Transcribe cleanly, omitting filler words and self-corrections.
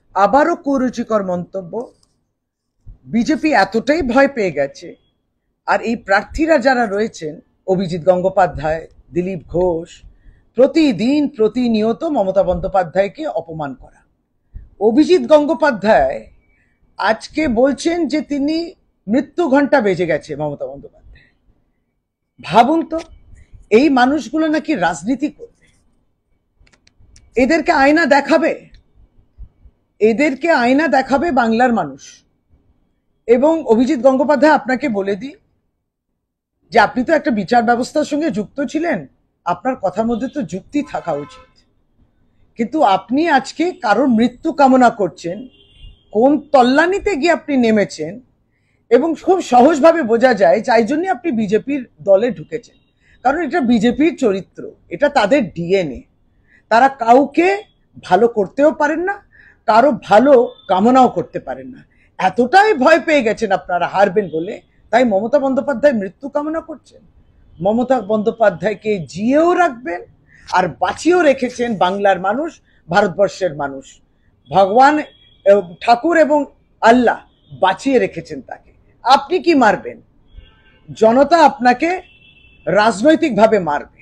আবারও কুরুচিকর মন্তব্য। বিজেপি এতটাই ভয় পেয়ে গেছে, আর এই প্রার্থীরা যারা রয়েছেন, অভিজিৎ গঙ্গোপাধ্যায়, দিলীপ ঘোষ, প্রতিদিন প্রতিনিয়ত মমতা বন্দ্যোপাধ্যায়কে অপমান করা। অভিজিৎ গঙ্গোপাধ্যায় আজকে বলছেন যে তিনি মৃত্যু ঘণ্টা বেজে গেছে মমতা বন্দ্যোপাধ্যায়। ভাবুন তো, এই মানুষগুলো নাকি রাজনীতি করবে, এদেরকে আয়না দেখাবে, এদেরকে আয়না দেখাবে বাংলার মানুষ। এবং অভিজিৎ গঙ্গোপাধ্যায়, আপনাকে বলে দিই যে আপনি তো একটা বিচার ব্যবস্থার সঙ্গে যুক্ত ছিলেন, আপনার কথার মধ্যে তো যুক্তি থাকা উচিত। কিন্তু আপনি আজকে কারোর মৃত্যু কামনা করছেন, কোন তল্লানিতে গিয়ে আপনি নেমেছেন, এবং খুব সহজভাবে বোঝা যায় যাই জন্য আপনি বিজেপির দলে ঢুকেছেন। কারণ এটা বিজেপির চরিত্র, এটা তাদের ডিএনএ। তারা কাউকে ভালো করতেও পারেন না, কারো ভালো কামনাও করতে পারেন না। এতটাই ভয় পেয়ে গেছেন আপনারা হারবেন বলে, তাই মমতা বন্দ্যোপাধ্যায় মৃত্যু কামনা করছেন। মমতা বন্দ্যোপাধ্যায়কে জিয়েও রাখবেন, আর বাঁচিয়েও রেখেছেন বাংলার মানুষ, ভারতবর্ষের মানুষ। ভগবান, ঠাকুর এবং আল্লাহ বাঁচিয়ে রেখেছেন তাকে। আপনি কি মারবেন? জনতা আপনাকে রাজনৈতিকভাবে মারবে।